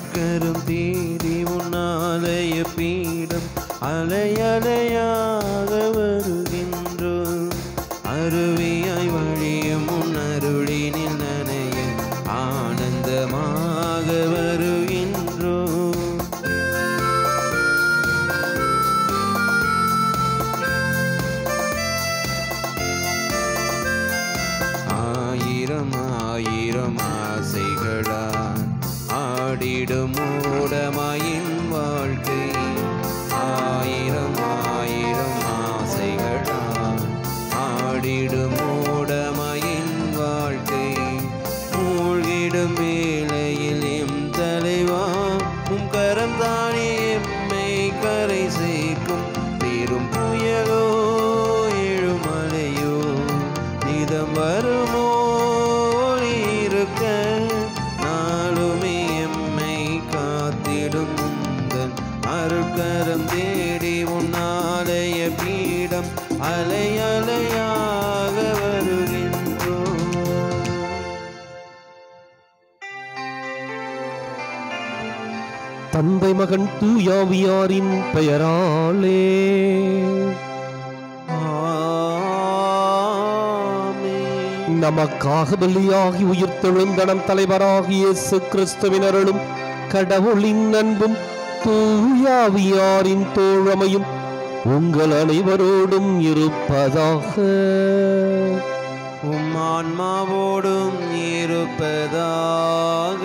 அருட்கரம் தேடி உன்னாலய பீடம் அலையலையாக வருகின்றோம். அருவியாய் வழியும் உன் அருளினில் நனைய ஆனந்தமாக வருகின்றோம். ஆயிரம் ஆயிரம் ஆசைகளால் ஆடிடும் மூடமாயின் வாழ்க்கை. ஆயிரம் ஆயிரம் ஆசைகளால் ஆடிடும் மூடமாயின் வாழ்க்கை. மூழ்கிடும் வேளையில் எம் தலைவா உம் கரம் தானே எம்மை கரை சேர்க்கும். பெரும் புயலோ எழுமலையோ நிதம் வருமோ இருக்க நாளுமே எம்மை காத்திடும் முந்தன் அருட்கரம் தேடி உன்னாலய பீடம் அலையலையாக வருகின்றோம். தந்தை மகன் தூயாவியாரின் பெயராலே நமக்காக பலியாகி உயிர்த்தெழுந்தனம் தலைவராகிய இயேசு கிறிஸ்துவின் அருளும் கடவுளின் அன்பும் தூயாவியாரின் தோழமையும் உங்கள் அனைவரோடும் இருப்பதாக. உம் ஆன்மாவோடும் இருப்பதாக.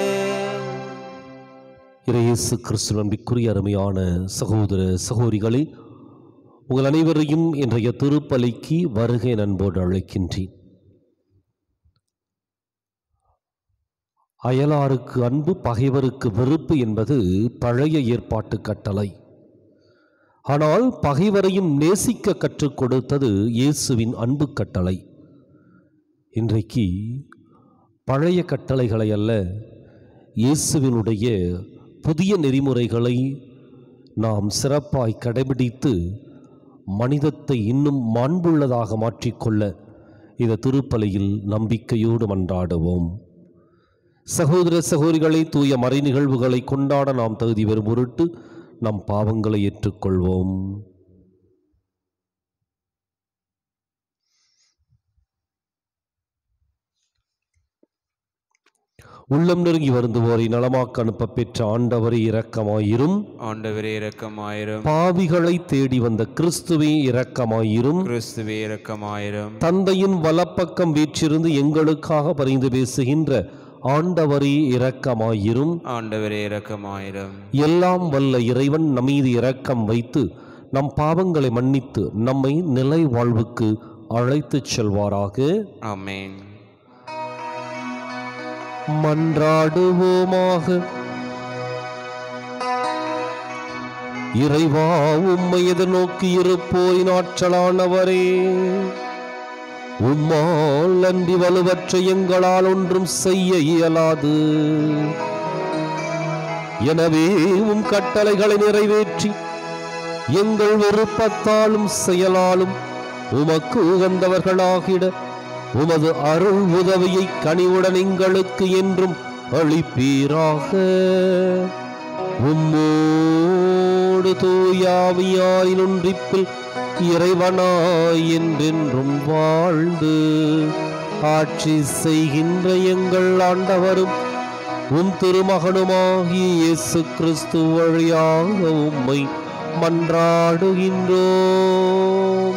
இயேசு கிறிஸ்து நம்பிக்குரிய அருமையான சகோதர சகோதரிகளே, உங்கள் அனைவரையும் இன்றைய திருப்பலிக்கு வருகை அன்போடு அழைக்கின்றேன். அயலாருக்கு அன்பு பகைவருக்கு வெறுப்பு என்பது பழைய ஏற்பாட்டு கட்டளை. ஆனால் பகைவரையும் நேசிக்க கற்றுக் கொடுத்தது இயேசுவின் அன்பு கட்டளை. இன்றைக்கு பழைய கட்டளைகளை அல்ல, இயேசுவினுடைய புதிய நெறிமுறைகளை நாம் சிறப்பாய் கடைபிடித்து மனிதத்தை இன்னும் மாண்புள்ளதாக மாற்றிக்கொள்ள இந்த திருப்பலியில் நம்பிக்கையோடு மன்றாடுவோம். சகோதர சகோதரிகளை, தூய மறை நிகழ்வுகளை கொண்டாட நாம் தகுதி பெறும் பொருட்டு நம் பாவங்களை ஏற்றுக்கொள்வோம். உள்ளம் நெருங்கி வருந்துவோரை நலமாக்க அனுப்ப பெற்ற ஆண்டவரே இரக்கமாயிரும். ஆண்டவரே இரக்கமாயிரும். பாவிகளை தேடி வந்த கிறிஸ்துவே இரக்கமாயிரும். கிறிஸ்துவே இரக்கமாயிரும். தந்தையின் வலப்பக்கம் வீற்றிருந்து எங்களுக்காக பரிந்து பேசுகின்ற ஆண்டவரே இரக்கமாயிரும். ஆண்டவரே இரக்கமாயிரும். எல்லாம் வல்ல இறைவன் நம்மீது இரக்கம் வைத்து நம் பாவங்களை மன்னித்து நம்மை நிலை வாழ்வுக்கு அழைத்துச் செல்வாராக. ஆமென். மன்றாடுவோமாக. இறைவா, உம்மை எதிர்நோக்கி இருப்போரின் ஆற்றலானவரே, உம்மால் அன்றி வலுவற்ற எங்களால் ஒன்றும் செய்ய இயலாது. எனவே உம் கட்டளைகளை நிறைவேற்றி எங்கள் விருப்பத்தாலும் செயலாலும் உமக்கு உகந்தவர்களாகிட உமது அருள் உதவியை கனிவுடன் எங்களுக்கு என்றும் அளிப்பீராக. உம்மோடு தூயாவியாரின் ஒன்றிப்பில் இறைவனாய் என்றென்றும் வாழ்ந்து ஆட்சி செய்கின்ற எங்கள் ஆண்டவரும் உம் திருமகனுமாகிய இயேசு கிறிஸ்து வழியாக உம்மை மன்றாடுகின்றோம்.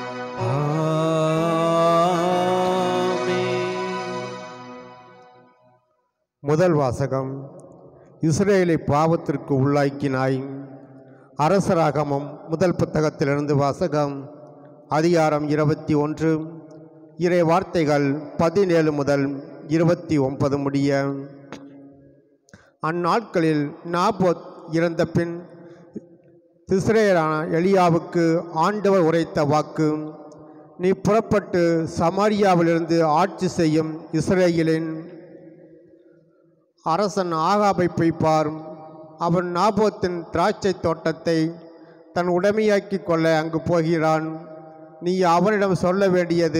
முதல் வாசகம். இஸ்ரேலை பாவத்திற்கு உள்ளாக்கினாய். அரசராகமம் முதல் புத்தகத்திலிருந்து வாசகம். அதிகாரம் 21, இறை வார்த்தைகள் 17 முதல் 29 முடிய. அந்நாட்களில் நாபோத் இறந்த பின் திஸ்ரேயரான எலியாவுக்கு ஆண்டவர் உரைத்த வாக்கு: நீ புறப்பட்டு சமாரியாவிலிருந்து ஆட்சி செய்யும் இஸ்ரேலின் அரசன் ஆகாபை போய் பார். அவன் நாபோத்தின் திராட்சை தோட்டத்தை தன் உடைமையாக்கி கொள்ள அங்கு போகிறான். நீ அவனிடம் சொல்ல வேண்டியது: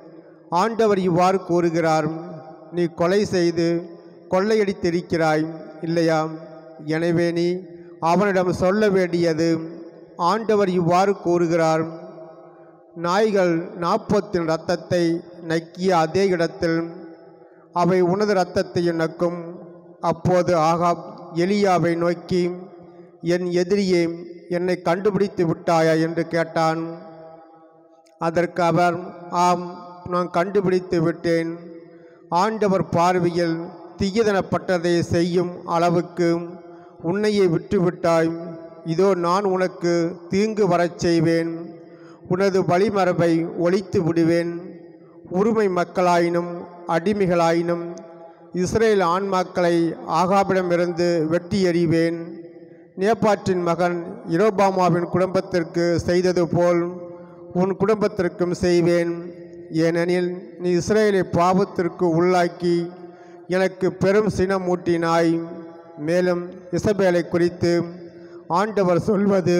ஆண்டவர் இவ்வாறு கூறுகிறார், நீ கொலை செய்து கொள்ளையடித்திருக்கிறாய். இல்லையா? எனவே நீ அவனிடம் சொல்ல வேண்டியது, ஆண்டவர் இவ்வாறு கூறுகிறார், நாய்கள் நாப்போத்தின் இரத்தத்தை நக்கிய அதே இடத்தில் அவை உனது இரத்தத்தையும் நக்கும். அப்போது ஆகாப் எலியாவை நோக்கி, என் எதிரியே, என்னை கண்டுபிடித்து விட்டாயா என்று கேட்டான். அதற்கு அவர், ஆம், நான் கண்டுபிடித்து விட்டேன். ஆண்டவர் பார்வையில் தீயதனப்பட்டதை செய்யும் அளவுக்கு உன்னையே விட்டுவிட்டாய். இதோ நான் உனக்கு தீங்கு வரச் செய்வேன். உனது வழிமரபை ஒழித்து விடுவேன். உரிமை மக்களாயினும் அடிமைகளாயினும் இஸ்ரேல் ஆண்மக்களை ஆகாபிடமிருந்து வெட்டி எறிவேன். நேபாற்றின் மகன் யெரொபெயாமின் குடும்பத்திற்கு செய்தது போல் உன் குடும்பத்திற்கும் செய்வேன். ஏனெனில் நீ இஸ்ரேலை பாவத்திற்கு உள்ளாக்கி எனக்கு பெரும் சினம் மூட்டினாய். மேலும் இசபேலை குறித்து ஆண்டவர் சொல்வது,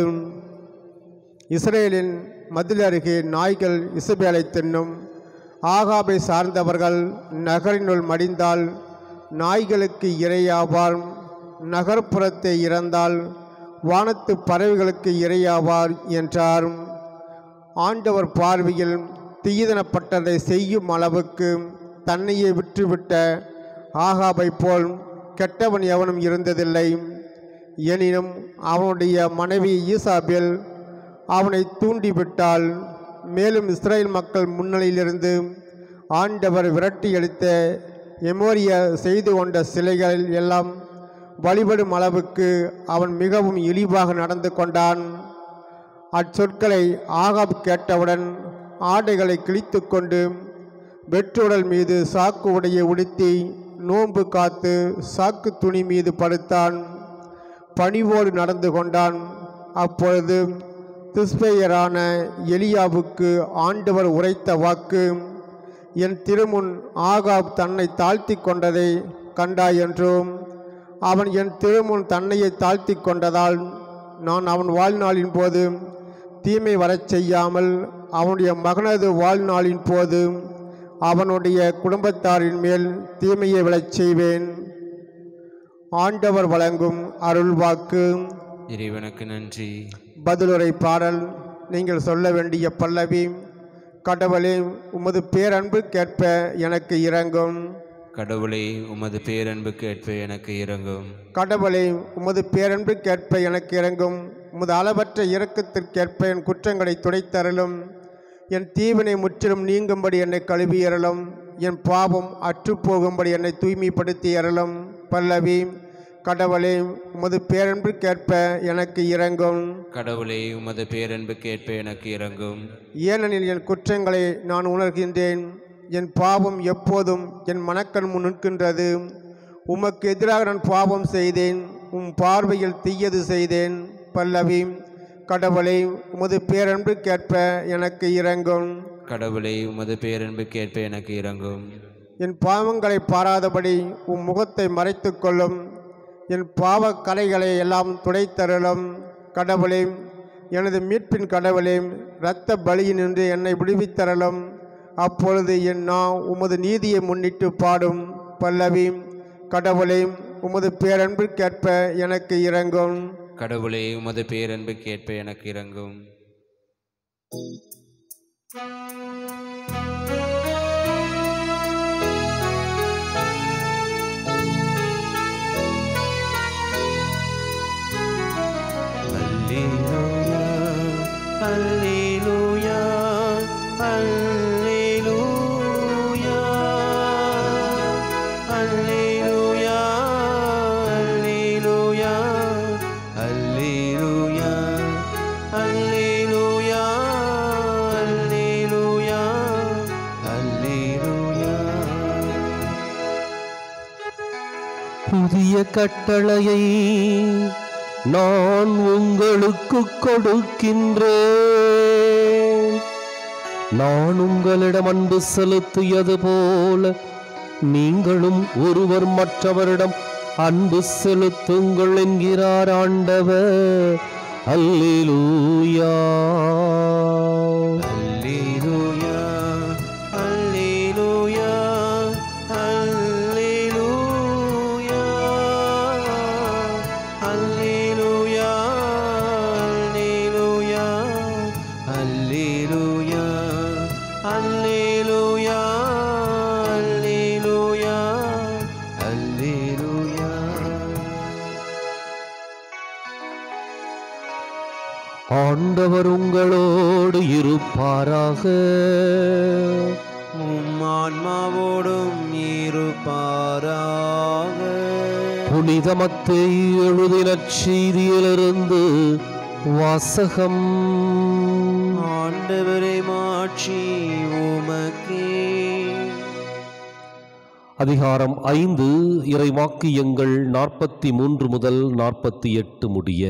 இஸ்ரேலின் மதில் அருகே நாய்கள் இசபேலை தின்னும். ஆகாபை சார்ந்தவர்கள் நகரினுள் மடிந்தால் நாய்களுக்கு இரையாவார். நகர்ப்புறத்தை இறந்தால் வானத்து பறவைகளுக்கு இரையாவார் என்றார். ஆண்டவர் பார்வையில் தீயதனப்பட்டதை செய்யும் அளவுக்கு தன்னையே விற்றுவிட்ட ஆகாபை போல் கெட்டவன் எவனும் இருந்ததில்லை. எனினும் அவனுடைய மனைவி ஈசாபேல் அவனை தூண்டிவிட்டாள். மேலும் இஸ்ரேல் மக்கள் முன்னிலையிலிருந்து ஆண்டவர் விரட்டியடித்த எமோரிய செய்து கொண்ட சிலைகள் எல்லாம் வழிபடும் அளவுக்கு அவன் மிகவும் இழிவாக நடந்து கொண்டான். அச்சொற்களை ஆகாப் கேட்டவுடன் ஆடைகளை கிழித்து கொண்டு வெற்றுடல் மீது சாக்கு உடையை உடுத்தி நோன்பு காத்து சாக்கு துணி மீது படுத்தான். பணிவோடு நடந்து கொண்டான். அப்பொழுது திஸ்பேயரான எலியாவுக்கு ஆண்டவர் உரைத்த வாக்கு, என் திருமுன் ஆகாப் தன்னை தாழ்த்தி கொண்டதை கண்டாய் என்றும், அவன் என் திருமுன் தன்னையை தாழ்த்தி கொண்டதால் நான் அவன் வாழ்நாளின் போது தீமை வரச் செய்யாமல் அவனுடைய மகனது வாழ்நாளின் போது அவனுடைய குடும்பத்தாரின் மேல் தீமையை விழச் செய்வேன். ஆண்டவர் வழங்கும் அருள்வாக்கு. இறைவனுக்கு நன்றி. பதிலுரை பாடல். நீங்கள் சொல்ல வேண்டிய பல்லவி, கடவுளே உமது பேரன்புக்கேற்ப எனக்கு இரங்கும். கடவுளே உமது பேரன்புக்கு ஏற்ப எனக்கு இரங்கும். கடவுளே உமது பேரன்புக்கேற்ப எனக்கு இரங்கும். உமது அளவற்ற இரக்கத்திற்கேற்ப என் குற்றங்களை துடைத்தருளும். என் தீவினை முற்றிலும் நீங்கும்படி என்னை கழுவியறலும். என் பாவம் அற்றுப்போகும்படி என்னை தூய்மைப்படுத்தி அருளும். பல்லவி. கடவுளே உமது பேரன்புக்கேற்ப எனக்கு இரங்கும். கடவுளே உமது பேரன்புக்கு ஏற்ப எனக்கு இரங்கும். ஏனெனில் என் குற்றங்களை நான் உணர்கின்றேன். என் பாவம் எப்போதும் என் மனக்கண் முன் நிற்கின்றது. உமக்கு எதிராக நான் பாவம் செய்தேன். உம் பார்வையில் தீயது செய்தேன். பல்லவி. கடவுளே உமது பேரன்புக்கேற்ப எனக்கு இரங்கும். கடவுளே உமது பேரன்புக்கு ஏற்ப எனக்கு இரங்கும். என் பாவங்களை பாராதபடி உம் முகத்தை மறைத்து கொள்ளும். என் பாவ கலைகளை எல்லாம் துடைத்தருளும். கடவுளே, எனது மீட்பின் கடவுளே, இரத்த பலியினின்று என்னை விடுவித்தருளும். அப்பொழுது என் நான் உமது நீதியை முன்னிட்டு பாடும். பல்லவி. கடவுளே உமது பேரன்பிற்கேற்ப எனக்கு இரங்கும். கடவுளே உமது பேரன்புக்கு ஏற்ப எனக்கு இரங்கும். அல்லேலூயா அல்லேலூயா அல்லேலூயா அல்லேலூயா அல்லேலூயா அல்லேலூயா அல்லேலூயா அல்லேலூயா அல்லேலூயா. புதிய கட்டளையை நான் உங்களுக்கு கொடுக்கின்றேன். நான் உங்களிடம் அன்பு செலுத்தியது போல நீங்களும் ஒருவர் மற்றவரிடம் அன்பு செலுத்துங்கள் என்கிறார் ஆண்டவர். அல்லேலூயா அல்லேலூயா அல்லேலூயா அல்லேலூயா ஆண்டவர் உங்களோடு இருப்பாராக. உம் ஆன்மாவோடும் இருப்பாராக. புனித மத்தேயு எழுதின செய்தியிலிருந்து வாசகம். ஆண்டவரே மாட்சி உமக்கே. அதிகாரம் 5, இறைவாக்கியங்கள் 43 முதல் 48 முடிய.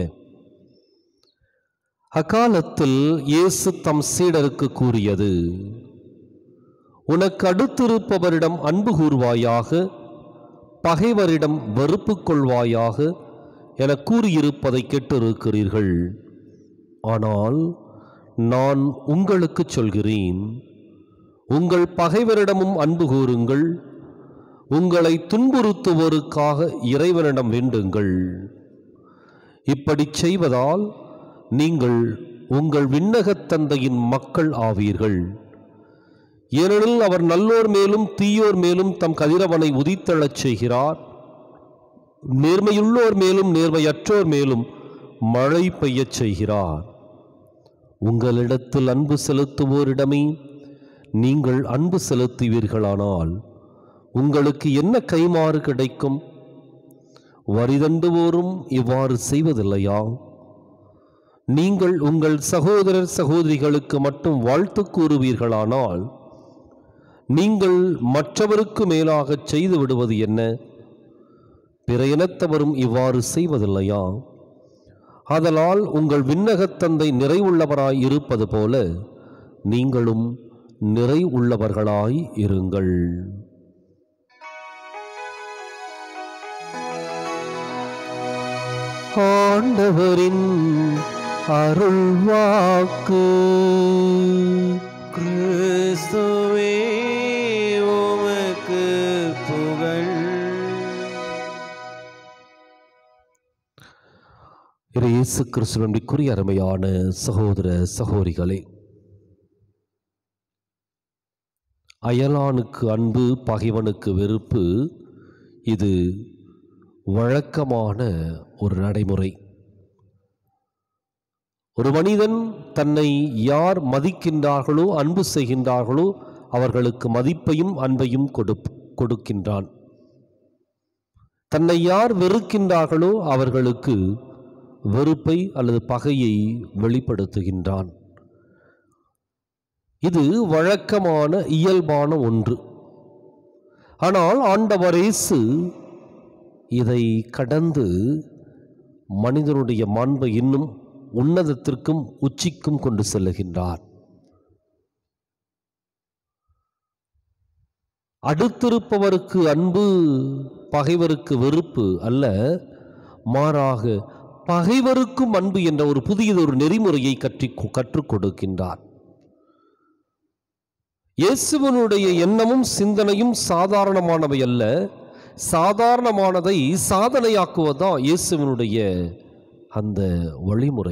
அக்காலத்தில் இயேசு தம் சீடருக்கு கூறியது: உனக்கு அடுத்திருப்பவரிடம் அன்பு கூர்வாயாக, பகைவரிடம் வெறுப்பு கொள்வாயாக என கூறியிருப்பதை கேட்டிருக்கிறீர்கள். ஆனால் நான் உங்களுக்கு சொல்கிறேன், உங்கள் பகைவரிடமும் அன்பு கூறுங்கள், உங்களை துன்புறுத்துவோருக்காக இறைவனிடம் வேண்டுங்கள். இப்படி செய்வதால் நீங்கள் உங்கள் விண்ணகத் தந்தையின் மக்கள் ஆவீர்கள். ஏனெனில் அவர் நல்லோர் மேலும் தீயோர் மேலும் தம் கதிரவனை உதித்தெழச் செய்கிறார். நேர்மையுள்ளோர் மேலும் நேர்மையற்றோர் மேலும் மழை பெய்யச் செய்கிறார். உங்களிடத்தில் அன்பு செலுத்துவோரிடமே நீங்கள் அன்பு செலுத்துவீர்களானால் உங்களுக்கு என்ன கைமாறு கிடைக்கும்? வரிதண்டுவோரும் இவ்வாறு செய்வதில்லையா? நீங்கள் உங்கள் சகோதரர் சகோதரிகளுக்கு மட்டும் வாழ்த்து கூறுவீர்களானால் நீங்கள் மற்றவருக்கு மேலாக செய்து விடுவது என்ன? பிற இனத்தவரும் இவ்வாறு செய்வதில்லையா? ஆதலால் உங்கள் விண்ணகத் தந்தை நிறைவுள்ளவராய் இருப்பது போல நீங்களும் நிறைவுள்ளவர்களாய் இருங்கள். ஆண்டவரின் அருள்வாக்கு. கிறிஸ்துவே உமக்கு புகழ். இயேசு கிறிஸ்துவின் அருமையான சகோதர சகோதரிகளே, அயலானுக்கு அன்பு, பகைவனுக்கு வெறுப்பு, இது வழக்கமான ஒரு நடைமுறை. ஒரு மனிதன் தன்னை யார் மதிக்கின்றார்களோ, அன்பு செய்கின்றார்களோ அவர்களுக்கு மதிப்பையும் அன்பையும் கொடுக்கின்றான். தன்னை யார் வெறுக்கின்றார்களோ அவர்களுக்கு வெறுப்பை அல்லது பகையை வெளிப்படுத்துகின்றான். இது வழக்கமான இயல்பான ஒன்று. ஆனால் ஆண்டவர் இயேசு இதை கடந்து மனிதனுடைய மாண்பை இன்னும் உன்னதத்திற்கும் உச்சிக்கும் கொண்டு செல்லுகின்றார். அடுத்திருப்பவருக்கு அன்பு, பகைவருக்கு வெறுப்பு அல்ல, மாறாக பகைவருக்கும் அன்பு என்ற ஒரு புதியதொரு நெறிமுறையை கற்றுக் கொடுக்கின்றார். இயேசுவினுடைய எண்ணமும் சிந்தனையும் சாதாரணமானவை அல்ல. சாதாரணமானதை சாதனையாக்குவதுதான் இயேசுவினுடைய அந்த வழிமுறை.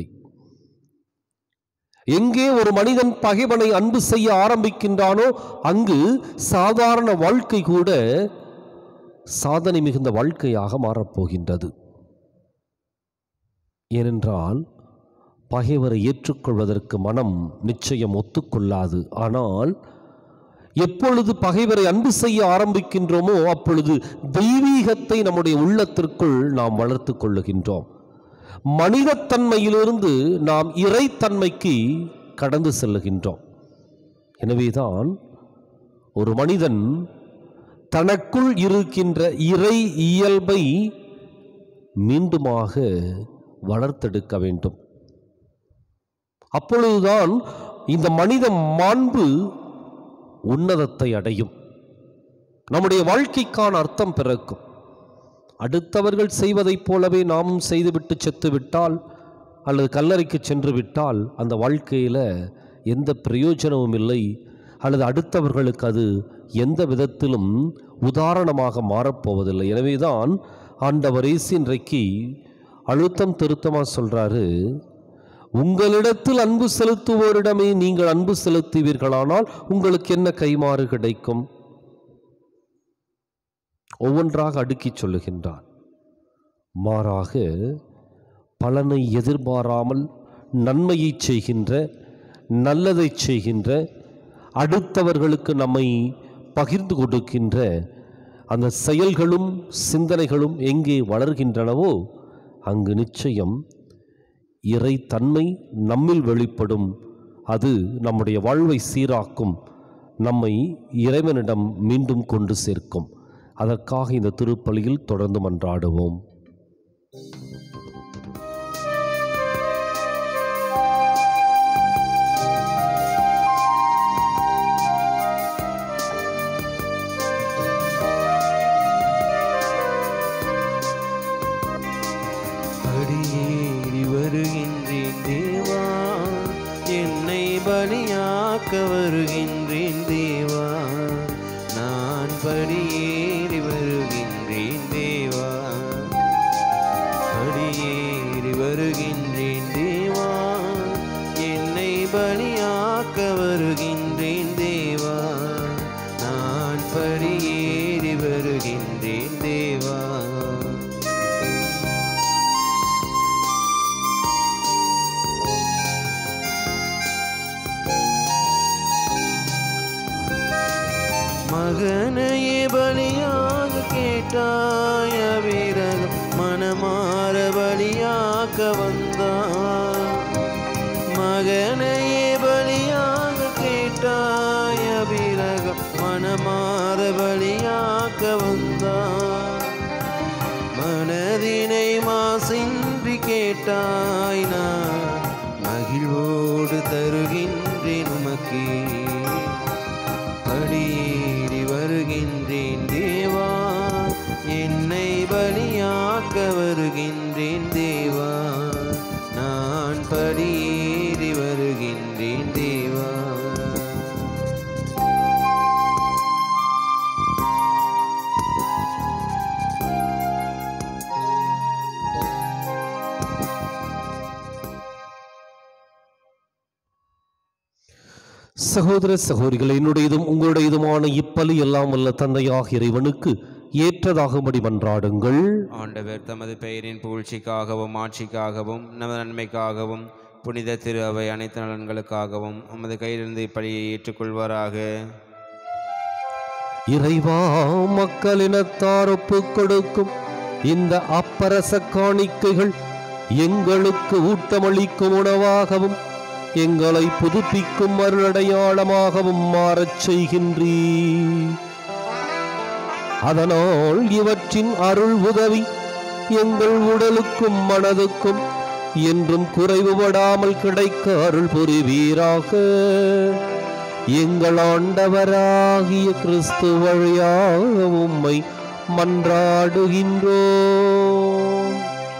எங்கே ஒரு மனிதன் பகைவனை அன்பு செய்ய ஆரம்பிக்கின்றானோ அங்கு சாதாரண வாழ்க்கை கூட சாதனை மிகுந்த வாழ்க்கையாக மாறப்போகின்றது. ஏனென்றால் பகைவரை ஏற்றுக்கொள்வதற்கு மனம் நிச்சயம் ஒத்துக்கொள்ளாது. ஆனால் எப்பொழுது பகைவரை அன்பு செய்ய ஆரம்பிக்கின்றோமோ அப்பொழுது தெய்வீகத்தை நம்முடைய உள்ளத்திற்குள் நாம் வளர்த்து கொள்ளுகின்றோம். மனிதத்தன்மையிலிருந்து நாம் இறைத்தன்மைக்கு கடந்து செல்லுகின்றோம். எனவேதான் ஒரு மனிதன் தனக்குள் இருக்கின்ற இறை இயல்பை மீண்டுமாக வளர்த்தெடுக்க வேண்டும். அப்பொழுதுதான் இந்த மனித மாண்பு உன்னதத்தை அடையும். நம்முடைய வாழ்க்கைக்கான அர்த்தம் பிறக்கும். அடுத்தவர்கள் செய்வதைப் போலவே நாமும் செய்துவிட்டு செத்துவிட்டால் அல்லது கல்லறைக்கு சென்று விட்டால் அந்த வாழ்க்கையில் எந்த பிரயோஜனமும் இல்லை, அல்லது அடுத்தவர்களுக்கு அது எந்த விதத்திலும் உதாரணமாக மாறப்போவதில்லை. எனவேதான் ஆண்டவர் இயேசு இன்றைக்கு அழுத்தம் திருத்தமாக சொல்றாரு, உங்களிடத்தில் அன்பு செலுத்துவோரிடமே நீங்கள் அன்பு செலுத்துவீர்களானால் உங்களுக்கு என்ன கைமாறு கிடைக்கும்? ஒவ்வொன்றாக அடுக்கி சொல்லுகின்றார். மாறாக பலனை எதிர்பாராமல் நன்மையை செய்கின்ற, நல்லதை செய்கின்ற, அடுத்தவர்களுக்கு நம்மை பகிர்ந்து கொடுக்கின்ற அந்த செயல்களும் சிந்தனைகளும் எங்கே வளர்கின்றனவோ அங்கு நிச்சயம் இறைத்தன்மை நம்மில் வெளிப்படும். அது நம்முடைய வாழ்வை சீராக்கும், நம்மை இறைவனிடம் மீண்டும் கொண்டு சேர்க்கும். அதற்காக இந்த திருப்பலியில் தொடர்ந்து மன்றாடுவோம். படியேறி வருகின்றேன் தேவா, என்னை பலியாக்க வருகின்றேன் தேவா. நான் படியேறி வருகின்றேன் தேவா, படியேறி வருகின்றேன் தேவா, என்னை பலியாக்க வருகின்றேன் தேவா. நான் படியேறி வருகின்றேன் தேவா. மகனையே பலியாக கேட்டாய், அபிரகம் மனமாற பலியாக்க வந்தாய். மகனையே பலியாக கேட்டாய், அபிரகம் மனமாற பலியாக்க வந்தாய். மனதினை மாசின்றி கேட்டாய், நான் மகிழ்வோடு தருகின்றேன் உமக்கே. படியேறி வருகின்றேன் தேவா, என்னை பலியாக்க வருகின்றேன் தேவா. நான் படியேறி வருகின்றேன் தேவா. சகோதர சகோதரிகள், என்னுடையதும் உங்களுடையதுமான இப்பலி எல்லாம் வல்ல தந்தையாக இறைவனுக்கு ஏற்றதாகும்படி மன்றாடுங்கள். ஆண்டவர் தமது பெயரின் புகழ்ச்சிக்காகவும் ஆட்சிக்காகவும் நமது நன்மைக்காகவும் புனித திரு அவை அனைத்து நலன்களுக்காகவும் உமது கையிலிருந்து இப்பலியை ஏற்றுக்கொள்வாராக. இறைவா, மக்களினத்தார் ஒப்புக் கொடுக்கும் இந்த அப்பரச காணிக்கைகள் எங்களுக்கு ஊட்டமளிக்கும் உணவாகவும் எங்களை புதுப்பிக்கும் அருளடையாளமாகவும் மாறச் செய்கின்றீர். அதனால் இவற்றின் அருள் உதவி எங்கள் உடலுக்கும் மனதுக்கும் என்றும் குறைவுபடாமல் கிடைக்க அருள் புரிவீராக. எங்கள் ஆண்டவராகிய கிறிஸ்து வழியாக உம்மை மன்றாடுகின்றோம்.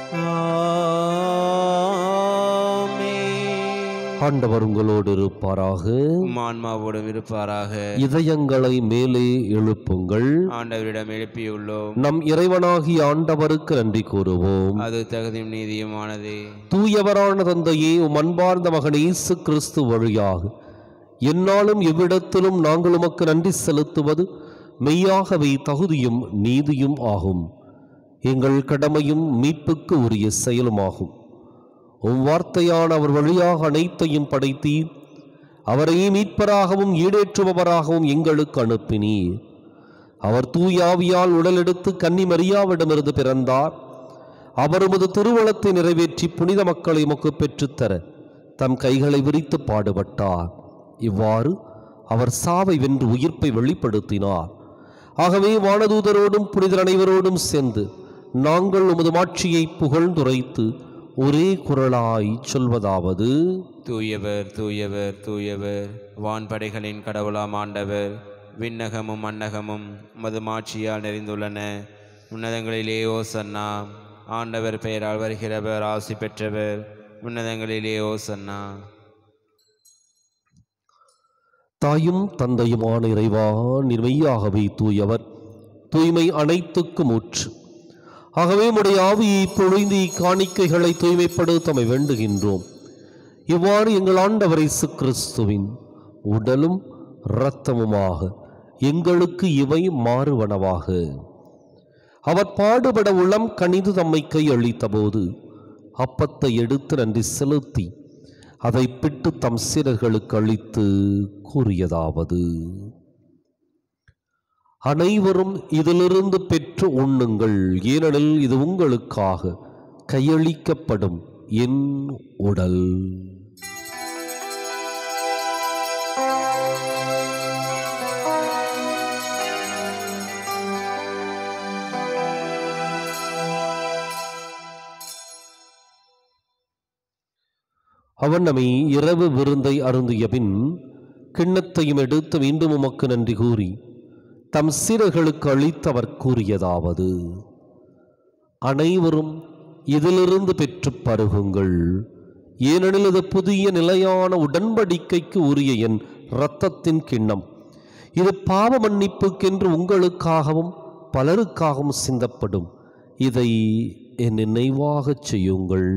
ஆண்டவர் உங்களோடு இருப்பாராக, ஆன்மாவோடும் இருப்பாராக. இதயங்களை மேலே எழுப்புங்கள். ஆண்டவரிடம் எழுப்பியுள்ளோம். நம் இறைவனாகிய ஆண்டவருக்கு நன்றி கூறுவோம். அது தகுதியும் நீதியுமானதே. தூயவரான தந்தையே, உம் அன்பார்ந்த மகன் இயேசு கிறிஸ்து வழியாக எந்நாளும் எவ்விடத்திலும் நாங்கள் உமக்கு நன்றி செலுத்துவது மெய்யாகவே தகுதியும் நீதியும் ஆகும். எங்கள் கடமையும் மீட்புக்கு உரிய செயலுமாகும். உம் வார்த்தையான அவர் வழியாக அனைத்தையும் படைத்தீர். அவரை மீட்பராகவும் ஈடேற்றுபவராகவும் எங்களுக்கு அனுப்பினீர். அவர் தூயாவியால் உடலெடுத்து கன்னி மரியாவிடமிருந்து பிறந்தார். அவர் உமது திருவளத்தை நிறைவேற்றி புனித மக்களை உமக்கு பெற்றுத்தர தம் கைகளை விரித்து பாடுபட்டார். இவ்வாறு அவர் சாவை வென்று உயிர்ப்பை வெளிப்படுத்தினார். ஆகவே வானதூதரோடும் புனிதர் அனைவரோடும் சேர்ந்து நாங்கள் உமது மாட்சியை புகழ்ந்துரைத்து ஒரே குரலாய் சொல்வதாவது: தூயவர் தூயவர் தூயவர், வான்படைகளின் கடவுளாம் ஆண்டவர். விண்ணகமும் மண்ணகமும் உமது மாட்சியால் நிறைந்துள்ளன. உன்னதங்களிலே ஓசன்னா. ஆண்டவர் பெயரால் வருகிறவர் ஆசி பெற்றவர். உன்னதங்களிலே ஓசன்னா. தாயும் தந்தையுமான இறைவா, நிர்மையாகவே தூயவர், தூய்மை அனைத்துக்கும் ஊற்று. ஆகவே உம்முடைய ஆவியை பொழிந்து இக்காணிக்கைகளை தூய்மைப்படுத்தமை வேண்டுகின்றோம். இவ்வாறு எங்கள் ஆண்டவர் இயேசு கிறிஸ்துவின் உடலும் இரத்தமுமாக எங்களுக்கு இவை மாறுவனவாக. அவர் பாடுபட உளம் கனிந்து தம்மை கையளித்த போது அப்பத்தை எடுத்து நன்றி செலுத்தி அதை பிட்டு தம் சீடர்களுக்கு அளித்து கூறியதாவது: அனைவரும் இதிலிருந்து பெற்று உண்ணுங்கள், ஏனெனில் இது உங்களுக்காக கையளிக்கப்படும் என் உடல். அவனமை இரவு விருந்தை அருந்திய பின் கிண்ணத்தையும் எடுத்து மீண்டும் உமக்கு நன்றி கூறி தம் சீடர்களுக்கு அளித்தவர் கூறியதாவது: அனைவரும் இதிலிருந்து பெற்று பருகுங்கள், ஏனெனில் இது புதிய நிலையான உடன்படிக்கைக்கு உரிய என் இரத்தத்தின் கிண்ணம். இது பாவ மன்னிப்புக்கென்று உங்களுக்காகவும் பலருக்காகவும் சிந்தப்படும். இதை என் நினைவாகச் செய்யுங்கள்.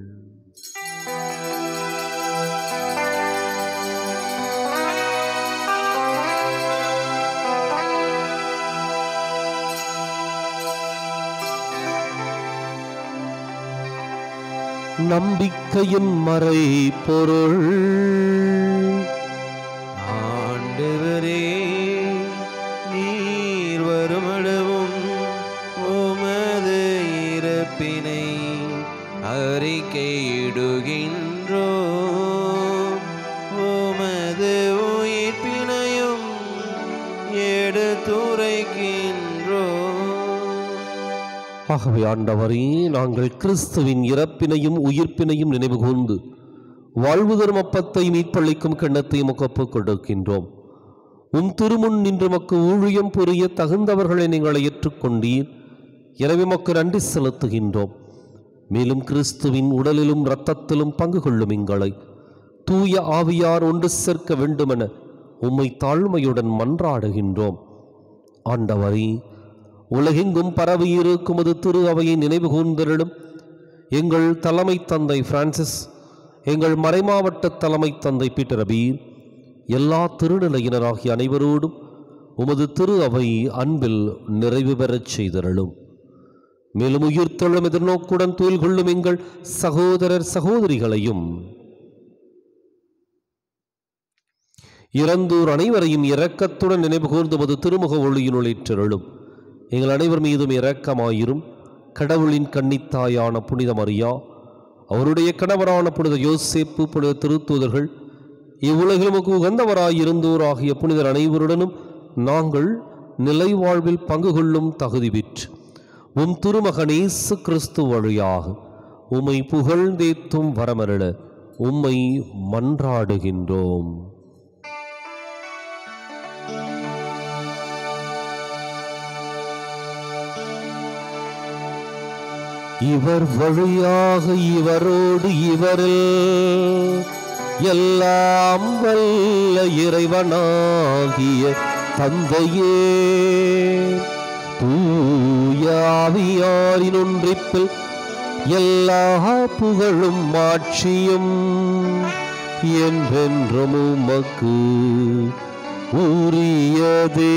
நம்பிக்கையின் மறை பொருள். ஆண்டவரே, நீர் வருமளவும் உமது இறப்பினை அறிக்கையிடுகின்றோ, உமது உயிர்ப்பினையும் எடுத்துரைக்கின்றோ. ஆகவே ஆண்டவரே, நாங்கள் கிறிஸ்துவின் இறப்பினையும் உயிர்ப்பினையும் நினைவு கூர்ந்து வாழ்வு தரும் அப்பத்தை மீட்பளிக்கும் கிண்ணத்தை உமக்கு ஒப்புக் கொடுக்கின்றோம். திருமுன் நின்று மக்கு ஊழியம் புரிய தகுந்தவர்களை நீங்கள் ஏற்றுக்கொண்டீர். எனவே மக்கு நன்றி செலுத்துகின்றோம். மேலும் கிறிஸ்துவின் உடலிலும் இரத்தத்திலும் பங்கு கொள்ளும் எங்களை தூய ஆவியார் ஒன்று சேர்க்க வேண்டுமென உம்மை தாழ்மையுடன் மன்றாடுகின்றோம். ஆண்டவரே, உலகெங்கும் பரவி இருக்கும் அது திரு அவையை நினைவு கூர்ந்தருளும். எங்கள் தலைமை தந்தை பிரான்சிஸ், எங்கள் மறைமாவட்ட தலைமை தந்தை பீட்டர் அபீர், எல்லா திருநிலையினராகிய அனைவரோடும் உமது திரு அவை அன்பில் நிறைவு பெறச் செய்தருளும். மேலும் உயிர்த்தெழும் எதிர்நோக்குடன் துயில் கொள்ளும் எங்கள் சகோதரர் சகோதரிகளையும் இறந்தோர் அனைவரையும் இரக்கத்துடன் நினைவு கூர்ந்து உமது திருமுக ஒளியினுள் ஏற்றருளும். எங்கள் அனைவர் மீதும் இரக்கமாயிரும். கடவுளின் கன்னித்தாயான புனித மரியா, அவருடைய கணவரான புனித யோசேப்பு, புனித திருத்தூதர்கள், இவ்வுலகிலும் உகந்தவராயிருந்தோர் ஆகிய புனிதர் அனைவருடனும் நாங்கள் நிலை வாழ்வில் பங்கு கொள்ளும் தகுதி பெற்று உம் திருமகன் இயேசு கிறிஸ்து வழியாக உம்மை புகழ்ந்தேத்தும் வரமருள உம்மை மன்றாடுகின்றோம். இவர் வழியாக இவரோடு இவரில் எல்லாம் வல்ல இறைவனாகிய தந்தையே, தூய ஆவியாரின் ஒன்றிப்பில் எல்லா புகழும் ஆட்சியும் என்றென்றும் உமக்கு உரியதே.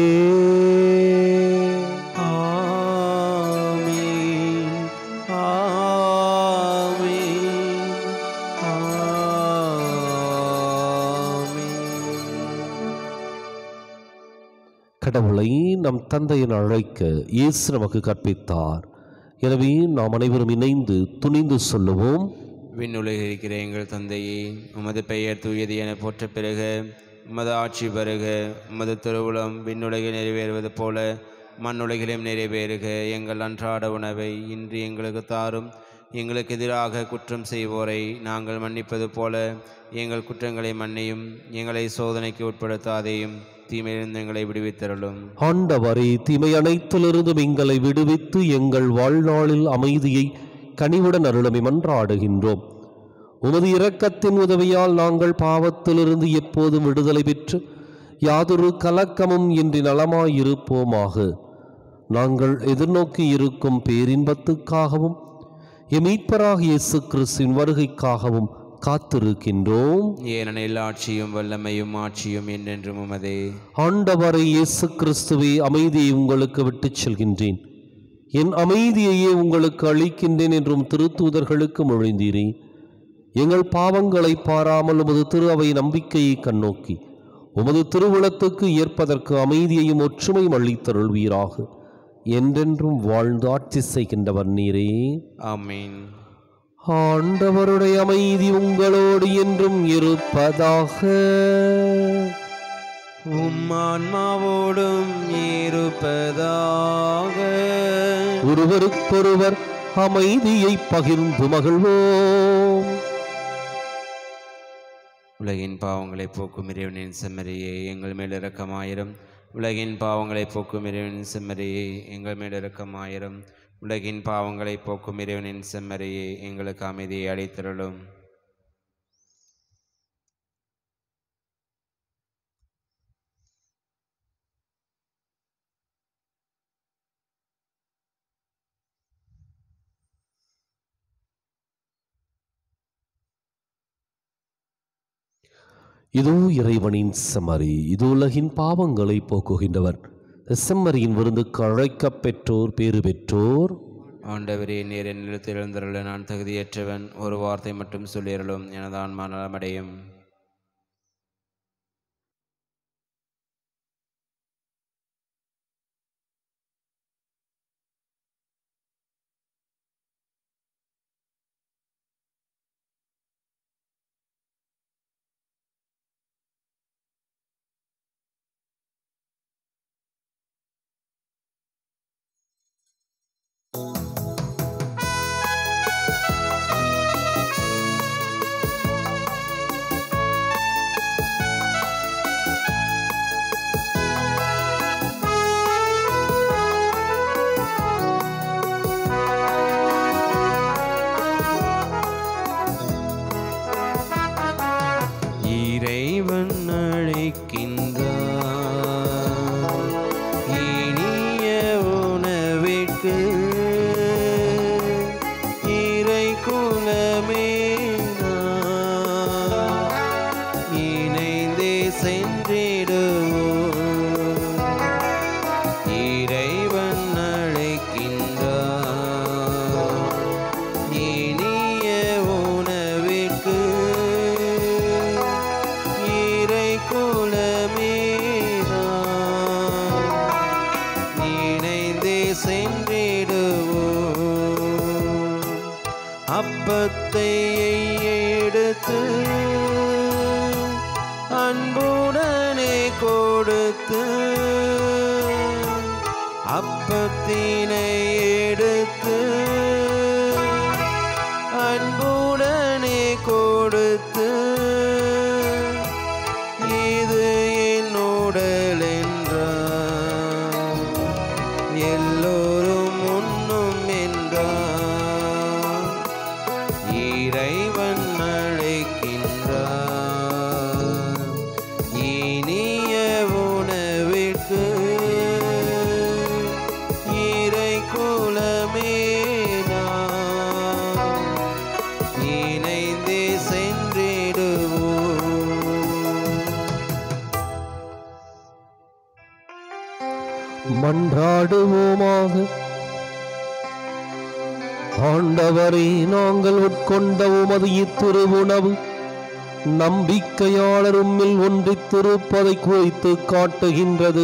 கடவுளை நம் தந்தையின் அழைக்க இயேசு நமக்கு கற்பித்தார். எனவே நாம் அனைவரும் இணைந்து துணிந்து சொல்லுவோம்: விண்ணுலகில் இருக்கிற எங்கள் தந்தையே, உமது பெயர் தூயது என போற்ற பெறுக. உமது ஆட்சி பெறுக. உமது திருவுளம் விண்ணுலகில் நிறைவேறுவது போல மண்ணுலகிலும் நிறைவேறுக. எங்கள் அன்றாட உணவை இன்று எங்களுக்கு தாரும். எங்களுக்கு எதிராக குற்றம் செய்வோரை நாங்கள் மன்னிப்பது போல எங்கள் குற்றங்களை மன்னியும். எங்களை சோதனைக்கு உட்படுத்தாதேயும், தீமையிலிருந்து எங்களை விடுவித்தருளும். ஆண்டவரே, தீமை அனைத்திலிருந்தும் எங்களை விடுவித்து எங்கள் வாழ்நாளில் அமைதியை கனிவுடன் அருளமை மன்றாடுகின்றோம். உமது இரக்கத்தின் உதவியால் நாங்கள் பாவத்திலிருந்து எப்போதும் விடுதலை பெற்று யாதொரு கலக்கமும் இன்றி நலமாயிருப்போமாக. நாங்கள் எதிர்நோக்கி இருக்கும் பேரின்பத்துக்காகவும் மீட்பராக இயேசு கிறிஸ்துவின் வருகைக்காகவும் காத்திருக்கின்றோம். ஏனெனில் ஆட்சியும் வல்லமையும் ஆட்சியும் என்றென்றும் உமதே. ஆண்டவரை இயேசு கிறிஸ்துவே, அமைதியை உங்களுக்கு விட்டுச் செல்கின்றேன், என் அமைதியையே உங்களுக்கு அளிக்கின்றேன் என்றும் திருத்தூதர்களுக்கு மொழிந்தீரே. எங்கள் பாவங்களை பாராமல் உமது திரு அவை நம்பிக்கையை கண்ணோக்கி உமது திருவுளத்துக்கு ஏற்பதற்கு அமைதியையும் ஒற்றுமையும் அளித்தருள்வீராக. என்றென்றும் வாழ்ந்து ஆட்சி செய்கின்றவர் நீரே. ஆமீன். ஆண்டவருடைய அமைதி உங்களோடு என்றும் இருப்பதாக. ஆன்மாவோடும் இருப்பதாக. ஒருவருக்கொருவர் அமைதியை பகிர்ந்து மகிழ்வோம். உலகின் பாவங்களை போக்கும் இறைவனின் செம்மறியே எங்கள் மேல் இரக்கமாயிரம். உலகின் பாவங்களை போக்கும் இறைவனின் செம்மறியே எங்கள் மேல் இரக்கமாயிரம். உலகின் பாவங்களை போக்கும் இறைவனின் செம்மறியே எங்களுக்கு அமைதியை அளித்தருளும். இதோ இறைவனின் செம்மறி, இது உலகின் பாவங்களை போக்குகின்றவர். செம்மறியின் விருந்துக்கு அழைக்கப் பெற்றோர் பேறு பெற்றோர். ஆண்டவரே, நீர் என் நிலத்தில் எழுந்தருள நான் தகுதியற்றவன். ஒரு வார்த்தை மட்டும் சொல்லியருளும், எனது ஆன்மா நலமடையும். இறைவன் அழைக்கின்றார் இனிய உணவிற்கு. இறை குலமே இணைந்தே சென்றிடுவோம். இறைவன் அழைக்கின்றார் இனிய உணவிற்கு. அப்பத்தை எடுத்து அன்புடனே கொடுத்து, அப்பத்தினை எடுத்து அன்புடனே கொடுத்து, இது என் உடல் என்றார், எல்லோரும் உண்ணும் என்றார். இறைவன் அழைக்கின்றார் இனிய உணவிற்கு. இறை குலமே இணைந்தே சென்றிடுவோம். மன்றாடுவோமாக. ஆண்டவரே, நாங்கள் உட்கொண்ட உமது இத்திருவுணவு நம்பிக்கையாளர் உம்மில் ஒன்றித்திருப்பதை குறித்து காட்டுகின்றது.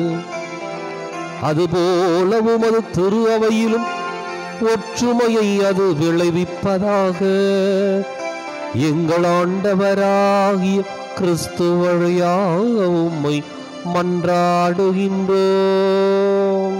அதுபோல உமது திரு அவையிலும் ஒற்றுமையை அது விளைவிப்பதாக. எங்கள் ஆண்டவராகிய கிறிஸ்து வழியாக உம்மை மன்றாடுகின்றோம்.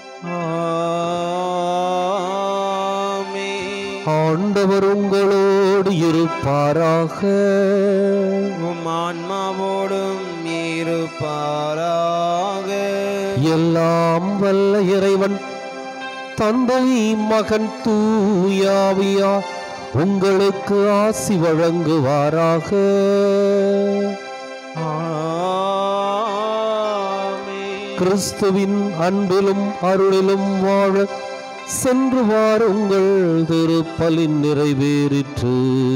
ஆண்டவர் உங்களோடு இருப்பாராக. உம் ஆன்மாவோடும் இருப்பாராக. எல்லாம் வல்ல இறைவன் தந்தை, மகன், தூயாவியா உங்களுக்கு ஆசி வழங்குவாராக. கிறிஸ்துவின் அன்பிலும் அருளிலும் வாழ சென்று வாருங்கள். திருப்பலின் நிறைவேறிற்று.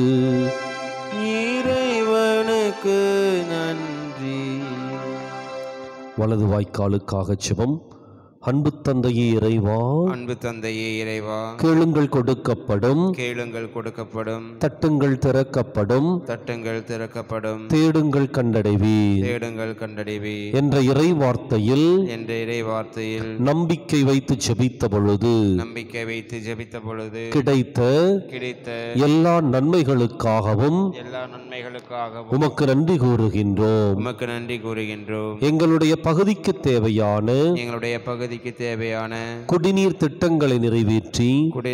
இறைவனுக்கு நன்றி. வலது வாய்க்காலுக்காக ஜெபம். அன்பு தந்தையே இறைவா, அன்பு தந்தையே இறைவா, கேளுங்கள் கொடுக்கப்படும், கேளுங்கள் கொடுக்கப்படும், தட்டுங்கள் திறக்கப்படும், தட்டுங்கள் திறக்கப்படும், தேடுங்கள் கண்டடைவீர் தேடுங்கள் கண்டடைவீர் என்ற இறை வார்த்தையில் என்ற இறை வார்த்தையில் நம்பிக்கை வைத்து ஜெபித்த பொழுது நம்பிக்கை வைத்து ஜெபித்த பொழுது கிடைத்த எல்லா நன்மைகளுக்காகவும் நன்மைகளுக்காகவும் உமக்கு நன்றி கூறுகின்றோம். உமக்கு நன்றி கூறுகின்றோம். எங்களுடைய பகுதிக்கு தேவையான எங்களுடைய பகுதிக்கு தேவையான குடிநீர் திட்டங்களை நிறைவேற்றி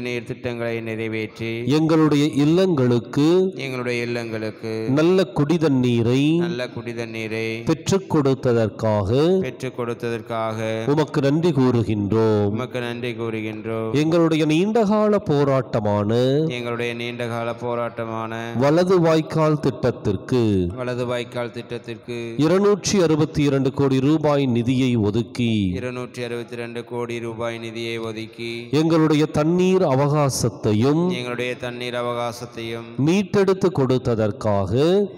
எங்களுடைய இல்லங்களுக்கு நல்ல குடிதண்ணீரை பெற்றுக் கொடுத்ததற்காக உமக்கு நன்றி கூறுகின்றோம். எங்களுடைய நீண்டகால போராட்டமான வலது வாய்க்கால் திட்டத்திற்கு 262 கோடி ரூபாய் நிதியை ஒதுக்கி 262 கோடி ரூபாய் நிதியை ஒதுக்கி எங்களுடைய தண்ணீர் அவகாசத்தையும் மீட்டெடுத்து கொடுத்ததற்காக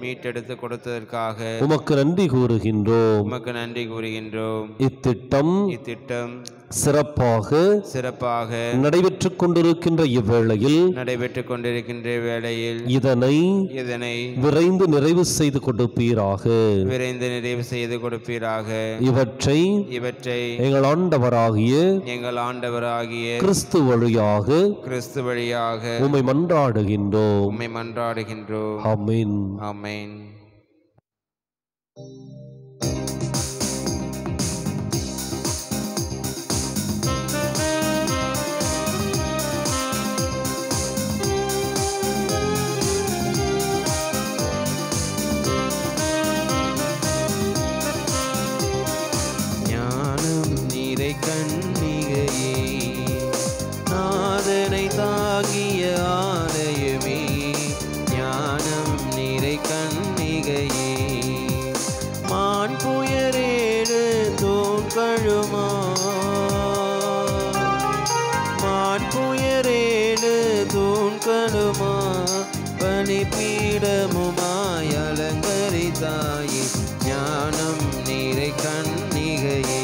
உமக்கு நன்றி கூறுகின்றோம். இத்திட்டம் சிறப்பாக நடைபெற்றுக் கொண்டிருக்கின்ற இவ்வேளையில் இதனை விரைந்து நிறைவு செய்து கொடுப்பீராக. இவற்றை எங்கள் ஆண்டவராகிய கிறிஸ்து வழியாக உம்மை மன்றாடுகின்றோம். ஆமென். ஆமென். கன்னிகையே, நாதனை தாகிய ஆலயமே, ஞானம் நிறை கன்னிகையே, மான் புயரேடு தூண் கழுமா, மான் புயரேடு தூண் கழுமா, பலிபீடமுமாய் அலங்கரித்தாயே, ஞானம் நிறை கன்னிகையே.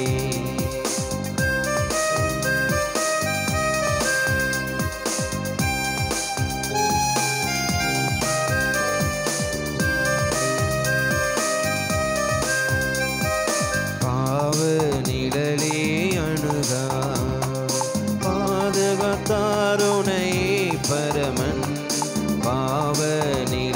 பாதுகாத்தாருனை பரமன் பாவ